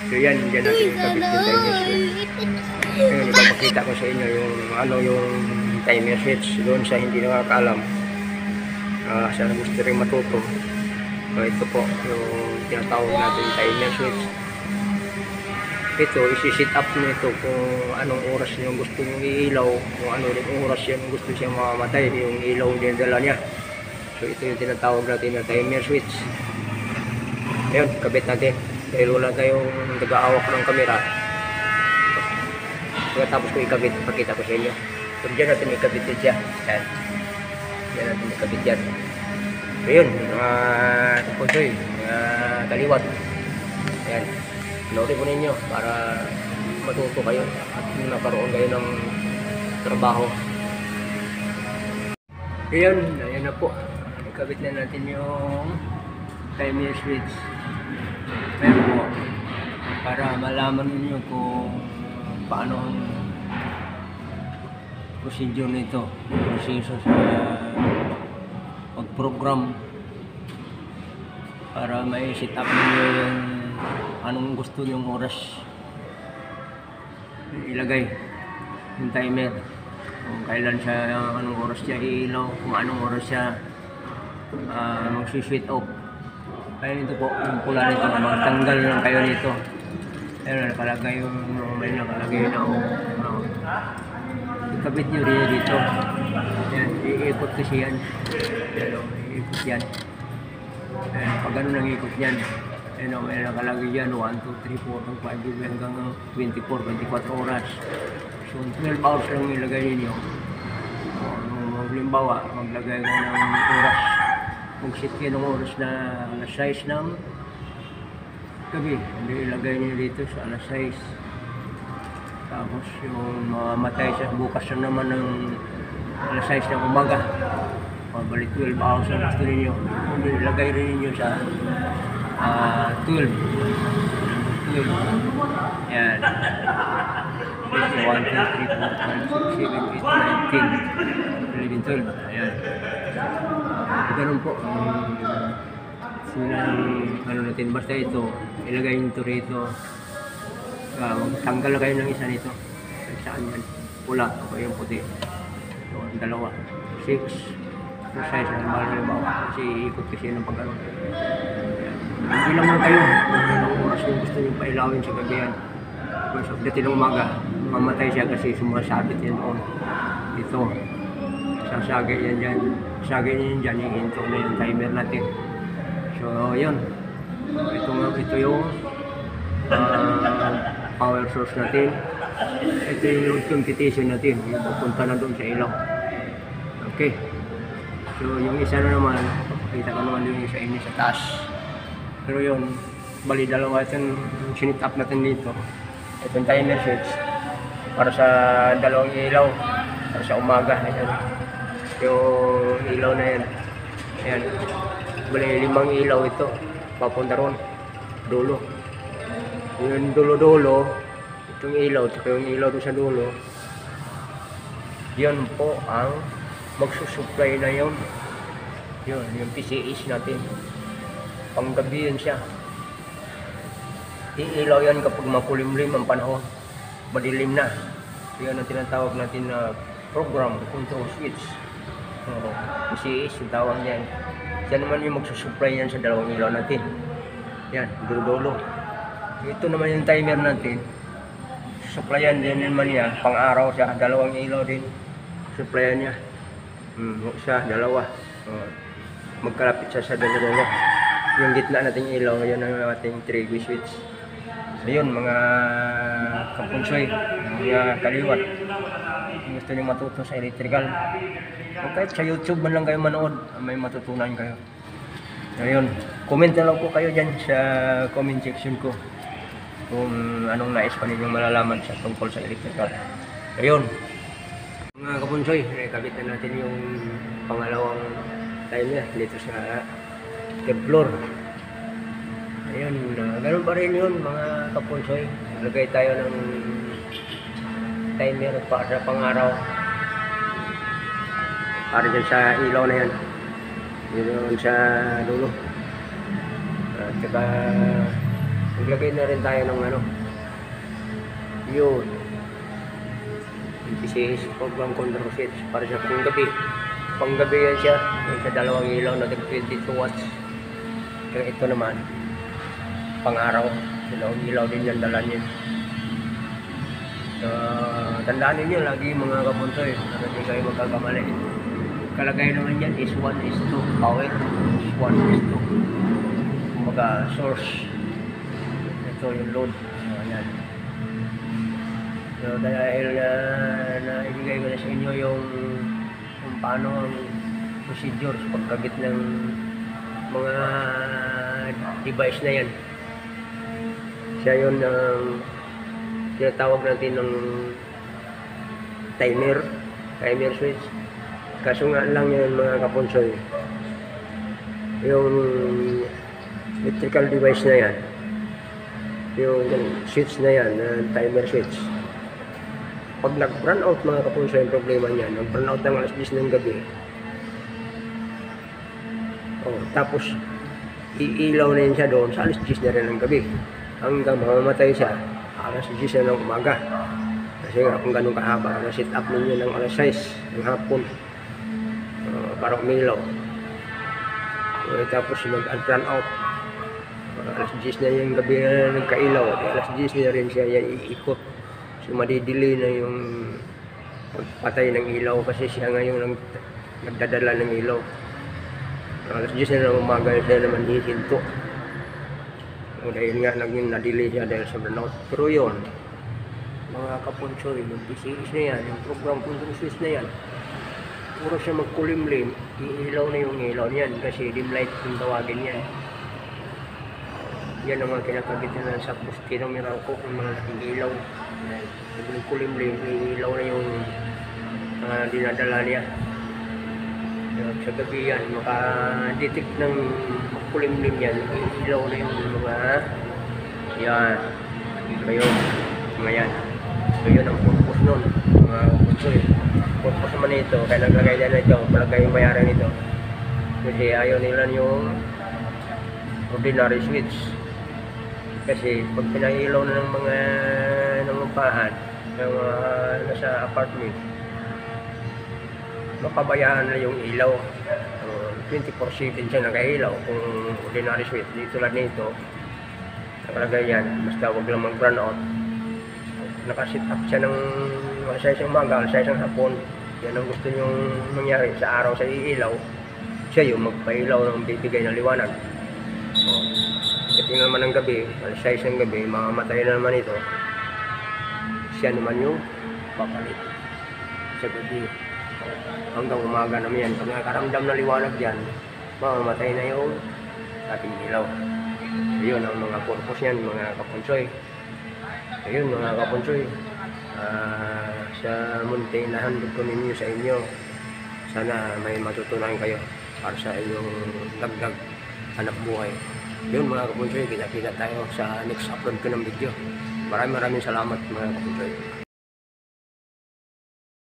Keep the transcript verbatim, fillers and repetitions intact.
So yan, dyan natin ikabit yung timer switch. Ngayon, ipapakita ko sa inyo yung ano yung timer switch doon sa hindi nakakaalam. Uh, sa gusto rin matuto. So ito po yung tinatawag natin timer switch. Ito, isi-set up nyo ito kung anong oras yung gusto nyo iilaw, kung ano rin oras yung gusto siya mamamatay, yung ilaw din dala niya. So ito yung tinatawag natin na timer switch. Ayun, kabit natin. Dahil wala tayong nag-aawak ng kamera. Pagkatapos ko ikabit, pakita ko sa inyo. So dyan natin ikabit din siya. Yan. Dyan natin ikabit yan. So yun, mga tupoy, mga kaliwat. Yan. Pinaurin po ninyo para matuto kayo at nakaroon kayo ng trabaho. Ayan, ayan na po. Ikabit na natin yung timer switch. Ayan po. Para malaman ninyo kung paano ang procedure nito. Proseso sa pag-program para may set up ninyo yung anong gusto yung oras ilagay yung timer kung kailan siya, anong oras siya iilaw, kung anong oras siya uh, mag-switch off. Kaya nito po, yung pula nito, magtanggal lang kayo nito. Ayun, nakalagay yung may nakalagay na uh, ikabit nyo rin dito. Yan, iikot kasi yan. Yan, iikot yan. Ayan, pag ganun ang ikot yan, ayun, may nakalagay dyan, one, two, three, four, five, hanggang twenty-four, twenty-four oras. So, twelve hours lang ilagay ninyo. So, nung halimbawa, maglagay ka ng oras. Mag-set kayo ng oras na alas sais ng gabi. Hindi ilagay niyo dito sa alas sais. Tapos, yung mamatay siya, bukas na naman ng alas sais ng umaga. Mabalik twelve hours ang gusto ninyo. Hindi ilagay rin ninyo sa Uh, twelve. twelve. Yan. one, two, three, four, five, six, seven, eight, nine, ten, eleven, twelve. Ayan. Uh, ganun po. Um, sinang, ano natin, basta ito, ilagay nyo ito rito. Uh, tanggal kayo ng isa nito. Saan yan? Pula. O yung puti. So, dalawa. Six. Size na mahal na bawa. Kasi ikot kasi ng pag-aroon. Hindi lang mo kayo. Anong oras yung gusto nyo pailawin sa gabi yan. Kung sa dati ng umaga, mamatay siya kasi sumasabit yan doon. Dito. Sasagay yan dyan. Sasagay yan dyan. Ihinto na yung timer natin. So, yun. Ito nga, ito yung uh, power source natin. Ito yung computation natin. Yung pupunta na doon sa ilaw. Okay. So, yung isa na naman, kita ko naman yung isa ini sa taas. Pero yun, bali dalawa itong sinit up natin dito. Itong timer switch para sa dalawang ilaw, para sa umaga. Ayan. Yung ilaw na yan. Ayan. Bali limang ilaw ito, papunta ron, dulo. Yung dulo-dulo, itong ilaw, at yung ilaw doon sa dulo, yun po ang magsusupply na yun. Yun, yung P C S natin. Panggabi yun siya. Iilaw yan kapag makulimlim ang panahon. Madilim na. So yan ang tinatawag natin na program, control switch. Uh, P C S yung tawag yan. Yan naman yung magsusupply yan sa dalawang ilaw natin. Yan, dulo-dulo. Ito naman yung timer natin. Supplyan din naman niya. Pang-araw siya, dalawang ilaw din. Supplyan niya. Hmm, isa, dalawa. Uh, magkalapit siya sa dalawa. Yung gitna nating ilaw, yun ang ating three-way switch. So yun, mga kapunsoy, mga kaliwat. Kung gusto nyo matuto sa electrical, o kahit sa YouTube man lang kayo manood, may matutunan kayo. So yun, comment na lang po kayo dyan sa comment section ko kung anong nais pa ninyong malalaman sa tungkol sa electrical. So yun, mga kapunsoy, nakikabit na natin yung pangalawang timer dito sa third floor. Ayun, uh, ganun pa rin yun mga kapunsoy. Lagay tayo ng timer para sa pang-araw. Para dyan sa ilaw na yan. Yun sa dulo. At saka Maglagay na rin tayo ng ano, yun. P C S program control switch para sa panggabi. Panggabi yan siya. Yung sa dalawang ilaw na twenty-two watts. Kaya ito naman, pang-araw. Dalawang ilaw din yan, dala niya. So, tandaan ninyo lagi mga kapunsoy, para hindi kayo magkakamali. Kalagay naman yan is one is two. Power is one is two. Kumbaga, source. Ito yung load. So, ayan. So, dahil uh, naibigay ko na sa inyo yung kung paano ang procedure sa pagkabit ng mga device na yan. Siya yun ang uh, tinatawag natin ng timer, timer switch. Kaso nga lang yan mga kapunsoy, yung electrical device na yan, yung switch na yan, uh, timer switch, pag nag-run out mga kapunsoy, yung problema niyan, nag-run out ng alas diyes ng gabi, oh, tapos iilaw na yun siya doon sa alas diyes na rin ng gabi hanggang mamamatay siya alas diyes na ng umaga. Kasi nga kung ganun kahaba na set up ninyo ng alas sais ng hapon uh, para umilaw, uh, tapos mag-run out uh, alas diyes na yung gabi na nagkailaw, alas diyes na rin siya yan iikot. So madidili na yung pagpatay ng ilaw kasi siya ngayon ang nagdadala ng ilaw. Alas diyes na ng umaga siya naman hihinto. O dahil nga naging nadili siya dahil sa burnout. Pero yun, mga kapunsoy, yung P C S na yan, yung program control switch na yan, puro siya magkulimlim, iilaw na yung ilaw niyan kasi dim light yung tawagin yan. Yan ang mga kinakabitan na sa poste ng Meralco, yung mga ilaw. Yung kulimlim, iilaw na yung uh, dinadala niya. Sa gabi yan, maka-detect ng kulimlim yan, iilaw na yung mga yan, kayo, mga yan. So yun ang purpose nun, mga purpose. Purpose naman ito, kaya naglagay dyan ito, palagay yung bayaran nito. Kasi ayaw nila yung ordinary switch. Kasi pag pinailaw na ng mga nangumpahan, ng uh, nasa apartment, mapabayaan na yung ilaw. uh, twenty-four seven siya nakailaw kung ordinary switch. Dito lang nito nakalagay yan, basta huwag lang mag run out. Nakasit up siya ng alas sais ng umaga, alas sais ng hapon. Yan ang gusto nyong mangyari sa araw sa iilaw, siya yung magpailaw ng bibigay na liwanag. uh, tingnan naman ng gabi, alas sais ng gabi, mamamatay na naman ito, siya naman yung papalit sa gabi hanggang umaga naman yan. Pag nakaramdam na liwanag dyan, mamamatay na yung ating ilaw. Ayun ang mga purpose yan mga kapunsoy. Ayun mga kapunsoy, uh, sa munting nahandog ko ninyo sa inyo, sana may matutunan kayo para sa inyong dagdag hanap buhay. Yun mga kapunsoy, kita-kita tayo sa next upload ko ng video. Maraming maraming salamat mga kapunsoy.